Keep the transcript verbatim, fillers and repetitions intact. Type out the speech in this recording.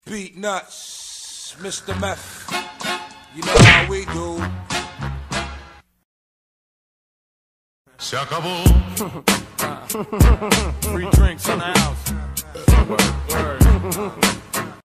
Beat nuts, Mister Meth. You know how we do. Se acabó. Free drink.